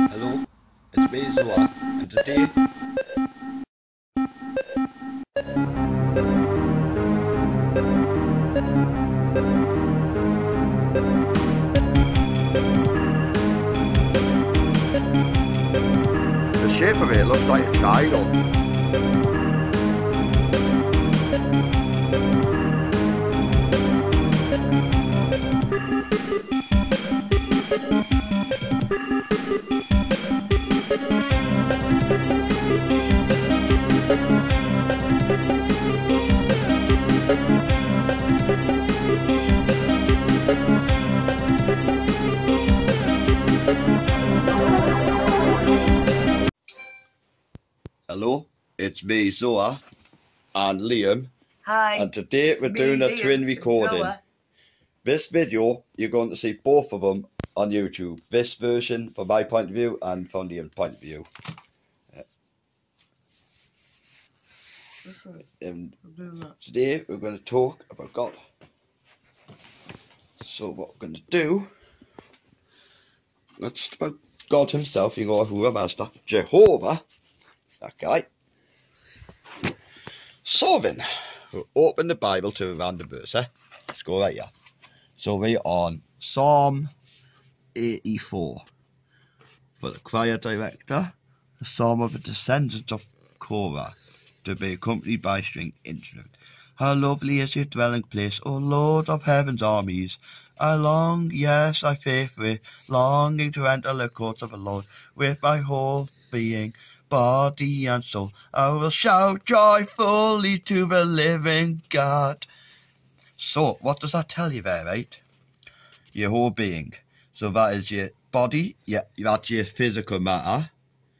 Hello, it's me Zoa, and today the shape of it looks like a triangle. Hello, it's me Zoa and Liam. Hi. And today we're doing a twin recording. Zoa. This video, you're going to see both of them on YouTube. This version from my point of view and from Liam's point of view. Today we're going to talk about God. So what we're going to do, that's about God himself. You go Ahura Mazda, Jehovah, that guy. So then, we'll open the Bible to a random verse. Let's go right here. So we're on Psalm 84. For the choir director, a psalm of the descendants of Korah, to be accompanied by string instrument. How lovely is your dwelling place, O Lord of heaven's armies. I long, yes, I faithfully, longing to enter the courts of the Lord with my whole being, body and soul. I will shout joyfully to the living God. So, what does that tell you there, right? Your whole being. So that is your body, that's your physical matter.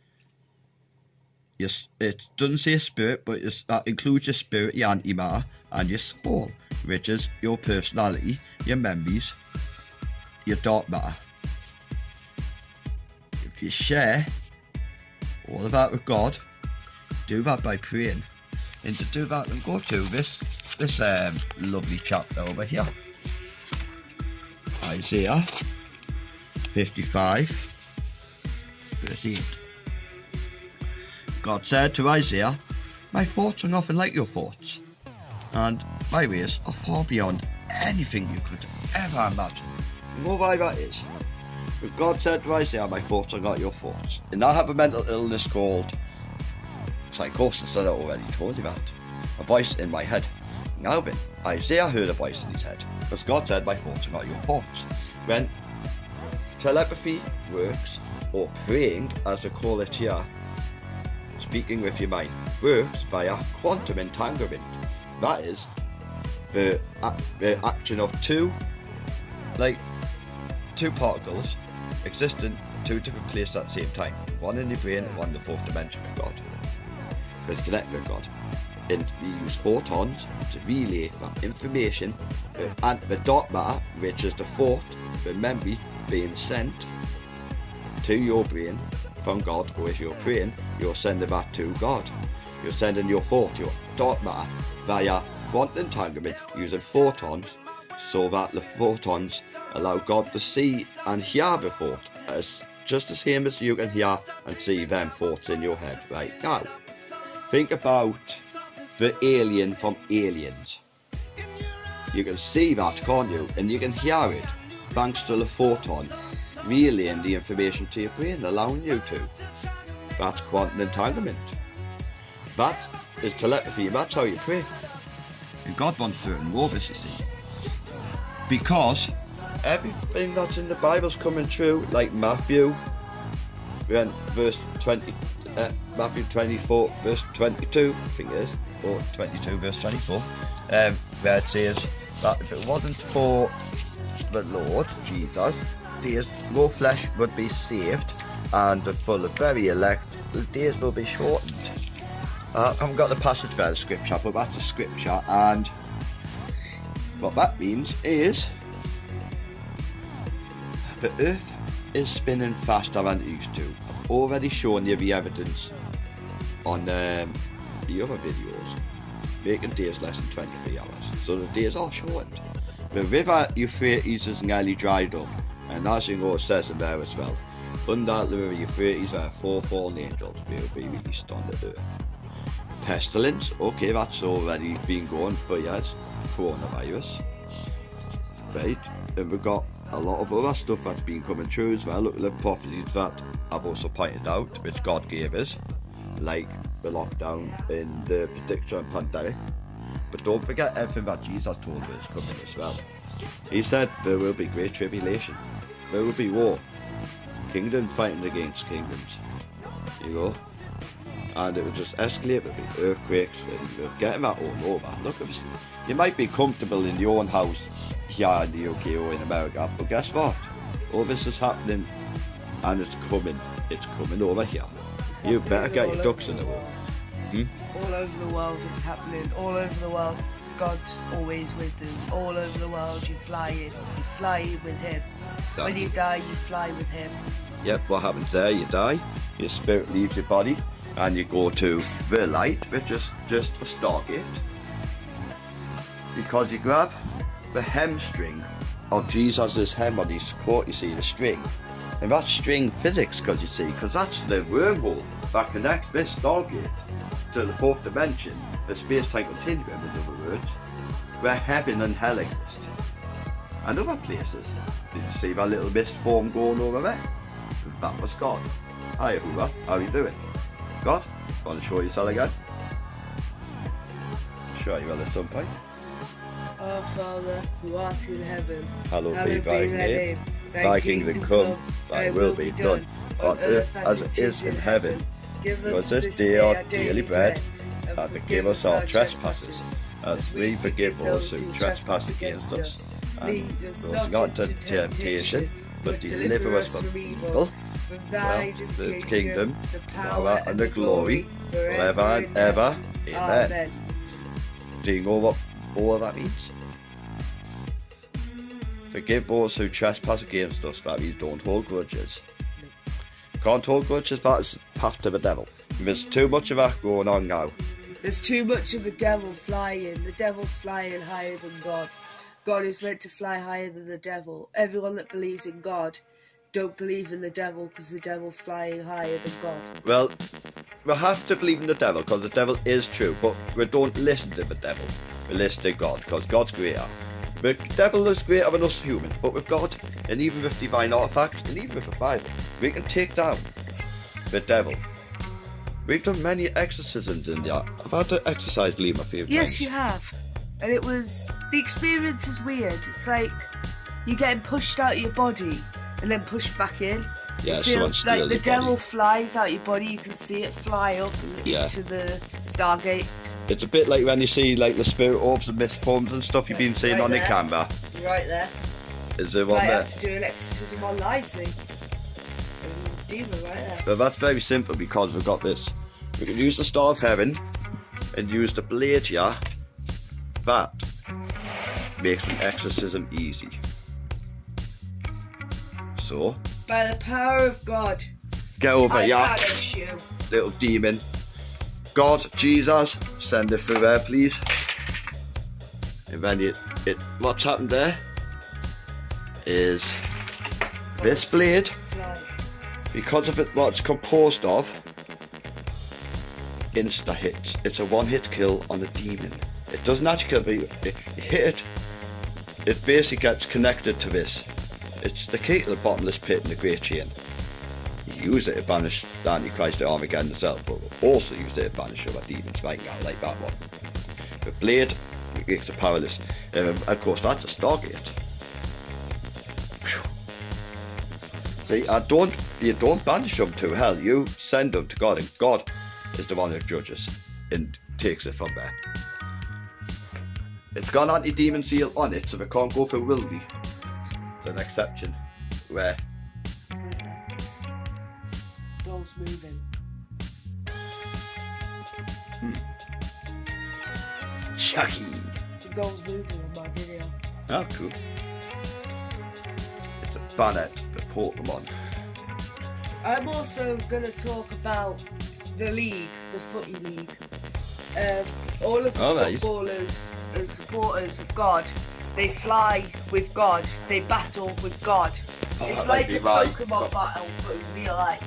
Yes, it doesn't say spirit, but that includes your spirit, your antimatter, and your soul, which is your personality, your memories, your dark matter. If you share all of that with God, do that by praying, and to do that, and go to this lovely chapter over here, Isaiah 55, verse 8. God said to Isaiah, my thoughts are nothing like your thoughts, and my ways are far beyond anything you could ever imagine. You know why that is? But God said to Isaiah, my thoughts are not your thoughts. And I have a mental illness called psychosis, I already told you that. A voice in my head. Now then, Isaiah heard a voice in his head, because God said, my thoughts are not your thoughts. When telepathy works, or praying, as they call it here, speaking with your mind, works via quantum entanglement. That is the action of two particles existing in two different places at the same time. One in your brain and one in the fourth dimension with God. Because you connect with God. And we use photons to relay that information and the dark matter, which is the thought, the memory being sent to your brain from God, or if you're praying, you're sending that to God. You're sending your thought, your dark matter, via quantum entanglement using photons, so that the photons allow God to see and hear the thought, as just the same as you can hear and see them thoughts in your head right now. Think about the alien from Aliens. You can see that, can't you? And you can hear it, thanks to the photon relaying the information to your brain, allowing you to. That's quantum entanglement. That is telepathy, that's how you pray. And God wants certain warriors, you see. Because everything that's in the Bible's coming true, like Matthew, verse 20, Matthew 24, verse 22, I think it is, or 22, verse 24, where it says that if it wasn't for the Lord Jesus, days no flesh would be saved, and for the very elect the days will be shortened. I haven't got the passage there, the scripture, but that's the scripture, and what that means is the earth is spinning faster than it used to. I've already shown you the evidence on the other videos, making days less than 23 hours, so the days are shortened. The river Euphrates is nearly dried up, and as you know, it says in there as well, Undoubtedly, the Euphrates are 4 fallen angels will be released on the earth. Pestilence, okay, that's already been going for years. Coronavirus, right? And we've got a lot of other stuff that's been coming true as well. Look at the prophecies that I've also pointed out, which God gave us, like the lockdown and the prediction of pandemic. But don't forget everything that Jesus told us is coming as well. He said there will be great tribulation, there will be war, kingdoms fighting against kingdoms, you know, and it will just escalate with the earthquakes, and we're getting that all over. Look, you might be comfortable in your own house here in the UK or in America, but guess what? All this is happening, and it's coming over here. You better get your ducks in a row. All over the world it's happening, all over the world. God's always with us. All over the world you fly with him. When you die, you fly with him. Yep, what happens there? You die, your spirit leaves your body, and you go to the light, which is just a stargate. Because you grab the hamstring of Jesus' hem on his coat, you see the string. And that's string physics, because you see, because that's the wormhole that connects this stargate to the 4th dimension, the space-time continuum, in other words, where heaven and hell exist. And other places. Did you see that little mist form going over there? That was God. Hi Yahuwah, how are you doing? God, want to show yourself again? Sure you will at some point. Our Father, who art in heaven, hallowed be thy name. Thy kingdom come, thy will be done, on earth as it is in heaven. Give us this day our daily bread, and forgive us our trespasses, as we forgive those who trespass against us. And lead us not into temptation, but deliver us from evil. For thine is the kingdom, the power, and the glory, forever and ever. Amen. Do you know what all that means? Forgive those who trespass against us, that means don't hold grudges. Can't hold grudges, that is path to the devil. There's too much of that going on now. There's too much of the devil flying. The devil's flying higher than God. God is meant to fly higher than the devil. Everyone that believes in God don't believe in the devil, because the devil's flying higher than God. Well, we have to believe in the devil because the devil is true, but we don't listen to the devil. We listen to God because God's greater. The devil is greater than us humans, but with God, and even with divine artifacts, and even with the Bible, we can take down the devil. We've done many exorcisms in there. I've had to exercise Liam a few times. Yes, you have. And the experience is weird. It's like you're getting pushed out of your body and then pushed back in. Yeah, it feels like the devil flies out your body. You can see it fly up into the Stargate. It's a bit like when you see like the spirit orbs and mist forms and stuff you've been seeing on the camera. Right there. Is there one there? I have to there? do an exorcism on live, see? Demon right there. But that's very simple because we've got this. We can use the Star of Heaven and use the blade here. That makes an exorcism easy. So, by the power of God, get over here, banish you. Little demon. God, Jesus, send it through there, please. And then what's happened there is this blade, because of what it's composed of, insta hits. It's a one-hit kill on the demon. It doesn't actually kill, it hit it. It basically gets connected to this. It's the key to the bottomless pit and the great chain. You use it to banish the Antichrist at Armageddon itself, but also use it to banish other demons right now, like that one. The blade makes it powerless. Of course, that's a Stargate. See, you don't banish them to hell, you send them to God, and God is the one who judges and takes it from there. It's got an anti-demon seal on it, so they can't go for Wilby. It's an exception where doll's moving. Chucky. The doll's moving on my video. Oh, cool. It's a banner for Pokemon. I'm also going to talk about the league, the footy league. All of the footballers and supporters of God, they fly with God, they battle with God. Oh, It's that like might a be right. Pokemon battle, but in real life.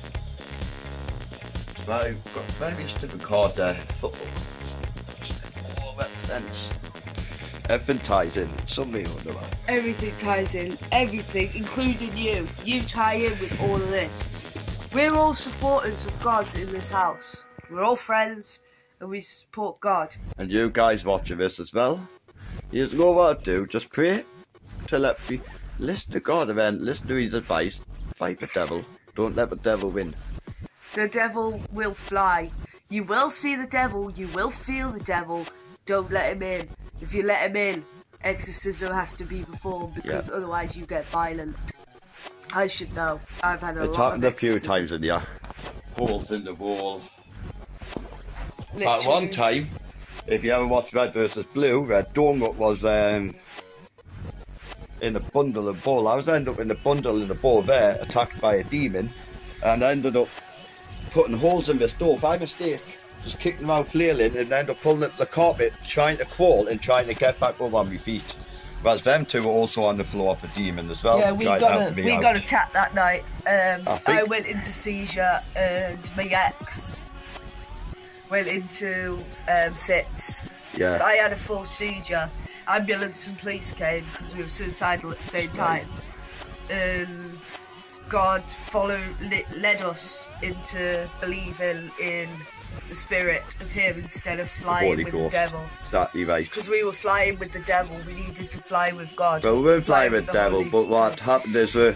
Well, we've got various different card football. All represents. Everything ties in, something or another. Everything ties in, everything, including you. You tie in with all of this. We're all supporters of God in this house. We're all friends and we support God. And you guys watching this as well, you know what to do, just pray to let me listen to God and then listen to his advice. Fight the devil, don't let the devil win. The devil will fly. You will see the devil, you will feel the devil. Don't let him in. If you let him in, exorcism has to be performed because otherwise you get violent. I should know. I've had a It's lot happened of a few times in here. Holes in the wall. Literally. At one time, if you ever watched Red vs Blue, Red Donut was in a bundle of ball. I was ended up in a bundle in the ball there, attacked by a demon, and I ended up putting holes in this door by mistake. Just kicking around flailing and ended up pulling up the carpet, trying to crawl and trying to get back up on my feet. Whereas them two were also on the floor of the demon as well. Yeah, we got attacked that night. I went into seizure and my ex went into fits. Yeah. I had a full seizure. Ambulance and police came because we were suicidal at the same time. And God led us into believing in the spirit of him instead of flying with the devil. Exactly right. Because we were flying with the devil, we needed to fly with God. Well, we weren't flying with the devil, but what happened is it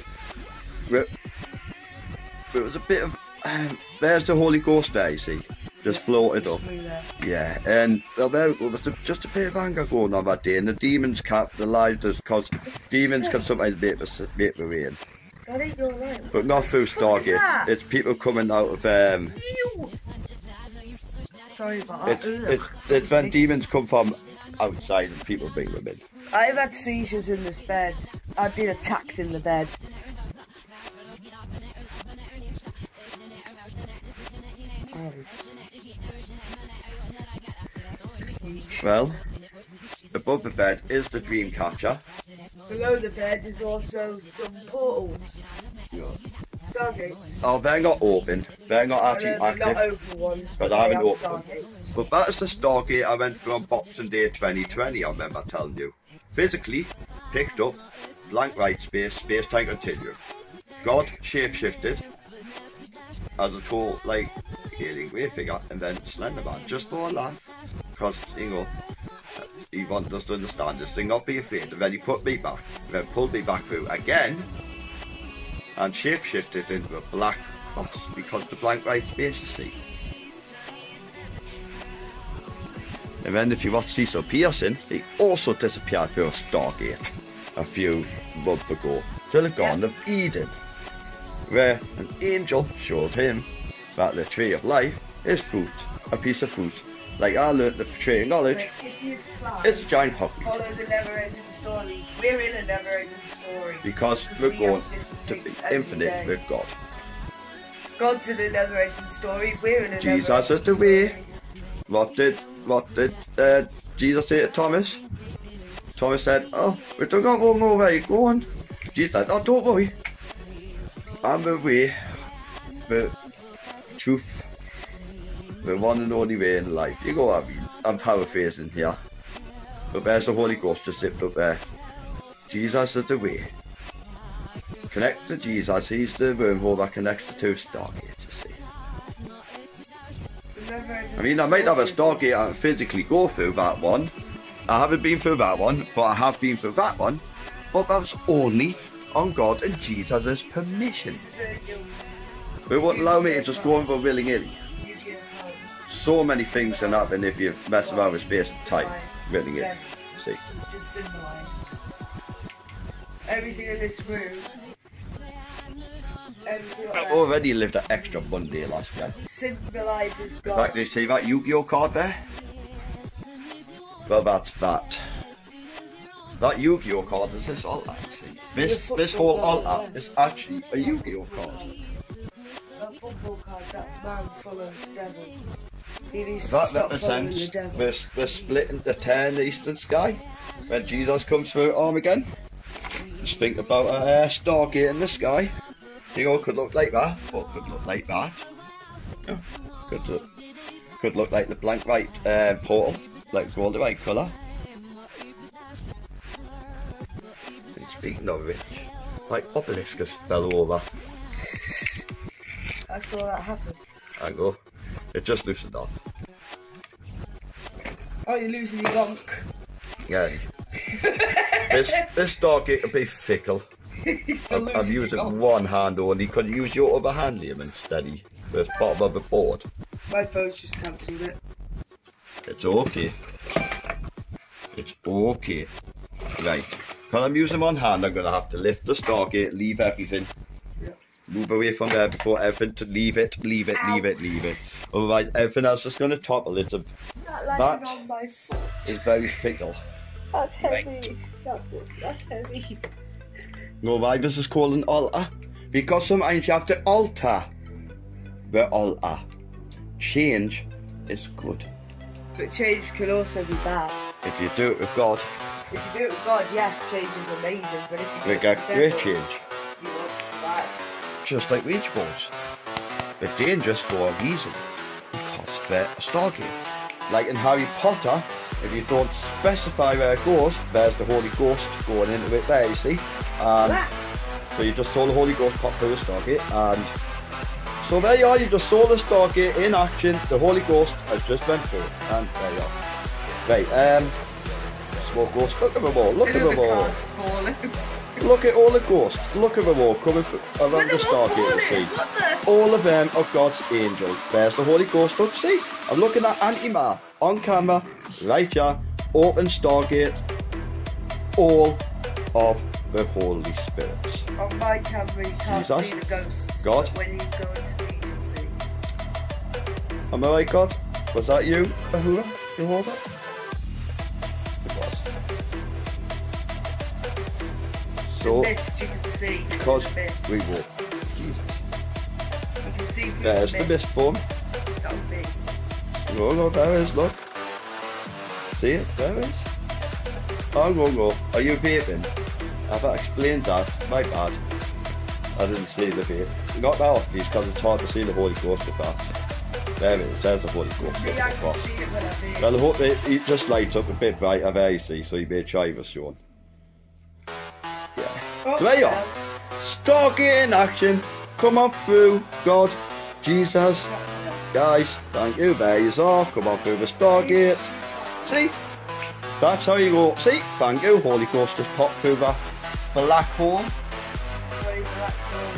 was a bit of there's the Holy Ghost there, you see, just floated up. Yeah, and well, there was just a bit of anger going on that day, and the demons capitalised us because demons can sometimes make the rain. That ain't your right. But not through Stargate. It's people coming out of Sorry about that. It's when demons come from outside and people bring them in. I've had seizures in this bed. I've been attacked in the bed. Well, above the bed is the dream catcher. Below the bed is also some portals. Stargates. Oh, they're not open. They're not actually active. They're not open ones, but I haven't opened them. Stargates. But that is the Stargate I went through on Boxing Day 2020, I remember telling you. Physically, picked up, blank white space, space-time continuum. God shape-shifted as a tall, like, alien grey figure, and then Slenderman, just for a laugh. Because, you know, he wanted us to understand this thing, not be afraid, and then he put me back, and then pulled me back through again, and shape-shifted into a black box because the blank white space, you see. And then if you watch Cecil Pearson, he also disappeared through a Stargate a few months ago to the Garden of Eden, where an angel showed him that the tree of life is fruit, a piece of fruit. Like I learnt the tree of knowledge, it's a giant hogweed. Follow the never-ending story. We're in a never-ending story. Because we're going to be infinite with God. God's in a never-ending story. We're in a Jesus never-ending is the story. way. What did Jesus say to Thomas? Thomas said, "Oh, we don't know where you're going." Jesus said, "Oh, don't worry. I'm the way, the truth, the one and only way in life." You know what I mean? I'm paraphrasing here. But there's the Holy Ghost just zipped up there. Jesus is the way. Connect to Jesus, he's the wormhole that connects the two Stargates, you see. I mean, I might have a Stargate and physically go through that one. I haven't been through that one, but I have been through that one. But that's only on God and Jesus' permission. They won't allow me to just go over willy-nilly. So many things can happen if you mess around with space and time. Willy-nilly. See? Just symbolize everything in this room. I've already lived an extra Monday last year. Symbolizes God. In fact, you see that Yu-Gi-Oh card there? Well, that's that. That Yu-Gi-Oh card is this altar, see? This whole altar is actually a Yu-Gi-Oh card. That football card, that man follows the devil. He needs to That stop following the represents devil. the split into 10 eastern sky when Jesus comes through Armageddon. Just think about a Stargate in the sky. You know, could look like that, or could look like that. Yeah, could look like the blank white portal, like gold the right colour. And speaking of which, my obelisk has fell over. I saw that happen. I go. It just loosened off. Oh, you're losing your gonk. Yeah. this Stargate can be fickle. I'm using one hand only. Could you use your other hand, Liam, instead of the bottom of the board? My phone's just cancelled it. It's okay. It's okay. Right. Because I'm using one hand, I'm going to have to lift the Stargate, leave everything. Yep. Move away from there before everything to leave it. Otherwise, everything else is going to topple. It's That on my foot. is very fickle. That's heavy. Right. That's heavy. No, why this is called an altar? Because sometimes you have to alter the altar. Change is good. But change can also be bad. If you do it with God, If you do it with God, yes, change is amazing. But if you do we it get with the great devil, change. you won't survive. Just like Ouija boards. They're dangerous for a reason. Because they're a Stargate. Like in Harry Potter, if you don't specify where it goes, there's the Holy Ghost going into it there, you see. And so you just saw the Holy Ghost pop through the Stargate, and so there you are, you just saw the Stargate in action, the Holy Ghost has just went through it, and there you are. Right, smoke ghost, look at them all, look at them all. Look at all the ghosts, look at them all coming around the Stargate, you see. All of them are God's angels. There's the Holy Ghost, look, see. I'm looking at Antima on camera, right here, open Stargate, all of the Holy Spirits. On my camera, you can't Jesus. see the ghosts. God. But when you go into see, you can see. Am I right, God? Was that you, Ahura? Jehovah? It was. So, The mist you can see. through because the mist. we walk. Jesus. You can see through There's the the mist form. That would be. No, there is, look. See it? There is. Oh, go. Are you vaping? That explains that. My bad. I didn't see the vape. Got that off, please, because it's hard to see the Holy Ghost with that. There it is. There's the Holy Ghost. See, I can see it when I vape. Well, I hope it just lights up a bit brighter there, you see, so you may try this, Sean. Yeah. Oh, So there you are. well. Stargate in action. Come on through, God, Jesus. Guys, thank you. There you are. Come on through the Stargate. See? That's how you go. See? Thank you. Holy Ghost just popped through that black hole. Where the black hole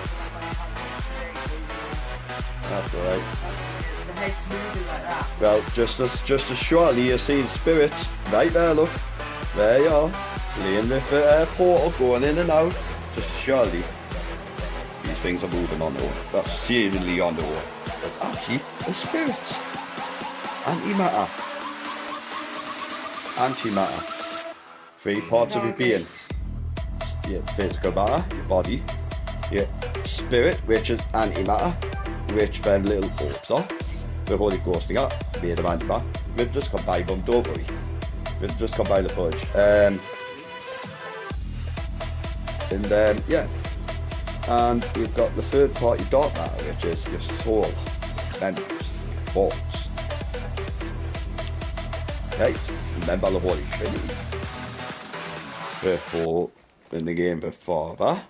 is, That's alright. the head's moving like that. Well, just as surely you see the spirits. Right there, look. There you are. Laying with the portal going in and out. Just surely these things are moving on the own. That's seemingly on the own. But actually, the spirits. Antimatter. Antimatter. 3 parts of your being. Your physical matter, your body, your spirit, which is antimatter, which them little orbs are. The Holy Ghost are made of antimatter. We've just come by them, don't worry. We've just come by the fudge. Yeah. And you've got the third part, your dark matter, which is your soul, memories, thoughts. Right? Remember the Holy Trinity. Before, in the game, the Father,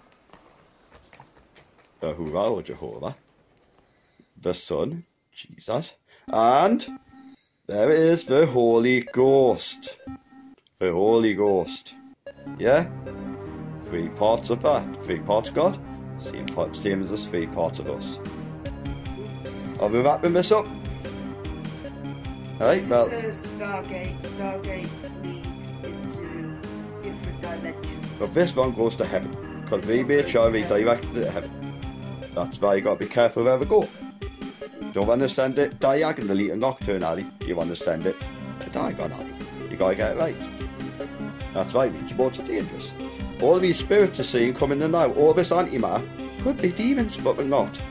Ahura or Jehovah, the Son, Jesus, and there is the Holy Ghost. The Holy Ghost. Yeah? 3 parts of that. 3 parts God, same as the 3 parts of us. Are we wrapping this up? Right, well. Stargates lead into different dimensions. But this one goes to heaven, because we made sure we directed it to heaven. That's why you got to be careful where we go. You don't want to send it diagonally and nocturnally, you want to send it diagonally. You got to get it right. That's why Ouija boards are dangerous. All these spirits you're seeing coming in and out, all this antimatter, could be demons, but they're not.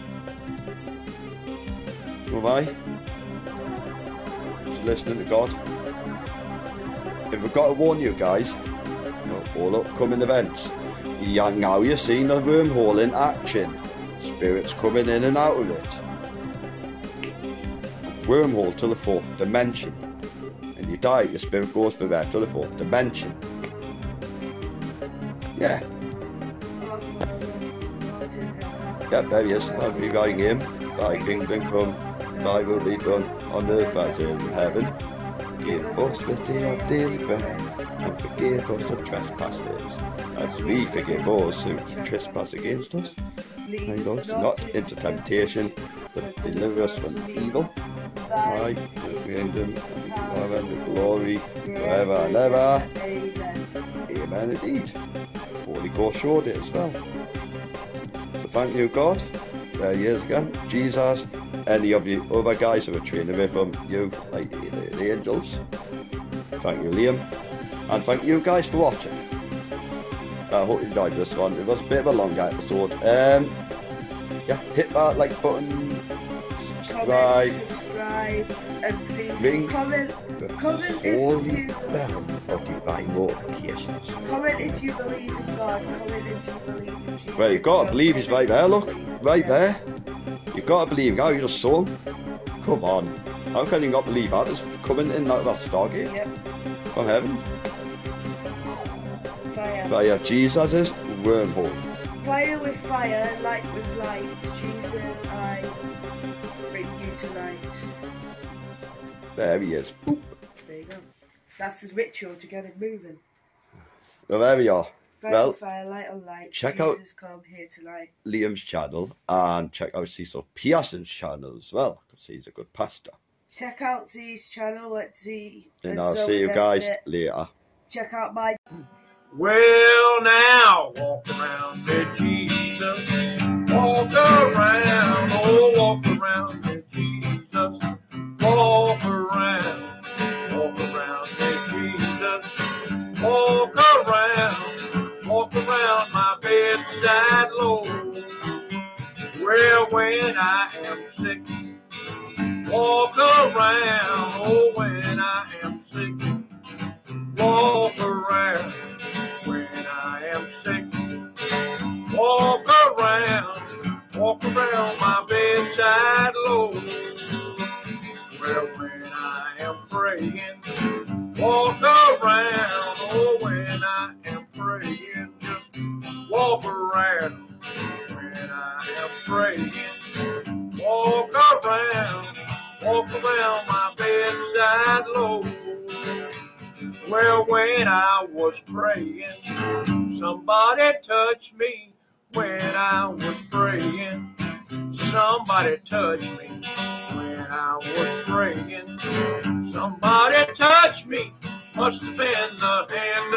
Know why? Just listening to God. If we've got to warn you guys, all upcoming events. Yeah, now you're seeing the wormhole in action. Spirits coming in and out of it. Wormhole to the 4th dimension. And you die, your spirit goes from there to the 4th dimension. Yeah. Yep, there he is. I'll be writing him. Thy kingdom come, thy will be done on earth as in heaven. Give us this day our daily bread, and forgive us our trespasses, as we forgive those who trespass against us. Lead us not into temptation, but deliver us from evil. Thy is the kingdom, and the power, and the glory, forever and ever. Amen indeed. Holy Ghost showed it as well. So thank you, God. There he is again. Jesus. Any of the other guys who are training with him, you, like the angels. Thank you, Liam. And thank you guys for watching. I hope you enjoyed this one. It was a bit of a longer episode. Yeah, hit that like button, subscribe, and please ring comment the holy bell of divine notifications. Comment if you believe in God. Comment if you believe in Jesus. Well, you gotta believe he's right there. Look, right there. You gotta believe how you just saw him. Come on, how can you not believe that? It's coming in out of that stargate. Yep. From heaven. Fire. Fire. Jesus is wormhole. Fire with fire, light with light. Jesus, I bring you to light. There he is. Boop. There you go. That's his ritual to get it moving. Well, there we are. Fire Well, with fire, light on light. check Jesus, come here tonight. Liam's channel and check out Cecil Pearson's channel as well, because he's a good pastor. Check out Z's channel at Z. And I'll see you guys later. Check out my. Well, now walk around with Jesus. Walk around, oh, walk around with Jesus. Walk around with Jesus. Walk around my bedside, Lord. Well, when I am sick, walk around, oh, when I am sick. Walk around when I am sick. Walk around my bedside, Lord. Well, when I am praying, walk around. Oh, when I am praying, just walk around. When I am praying, walk around my bedside, Lord. Well, when I was praying, somebody touched me. When I was praying, somebody touched me. When I was praying, somebody touched me. Must have been the hand